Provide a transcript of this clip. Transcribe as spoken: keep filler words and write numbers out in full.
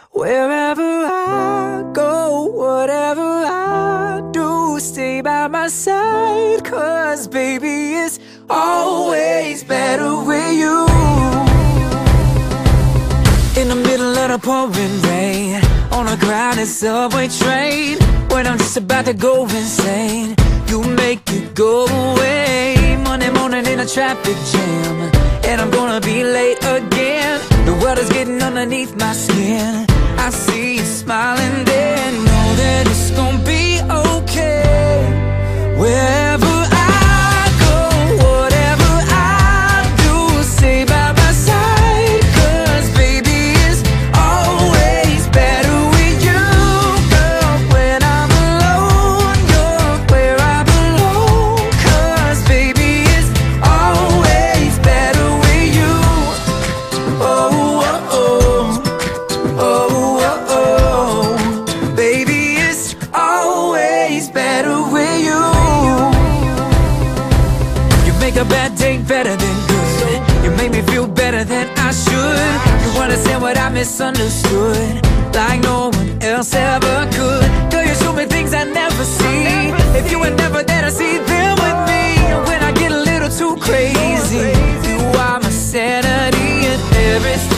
Wherever I go, whatever I do, stay by my side, 'cause baby, it's always better with you. In the middle of the pouring rain, on a crowded subway train, when I'm just about to go insane, you make it go away. Monday morning in a traffic jam, and I'm gonna be late again. The world is getting underneath my skin. I see you smiling there, know that it's gonna be okay. Wherever I go, whatever I do, stay by my side, 'cause baby, it's always better with you. Girl, when I'm alone, you're where I belong, 'cause baby, it's always better with you. Oh, oh, oh, oh, oh, oh. Baby, it's always better with you. You make a bad day better than good. You make me feel better than I should. You understand what I misunderstood, like no one else ever could. Girl, you show me things I never see. If you were never there to see them with me, when I get a little too crazy, you are my sanity and everything.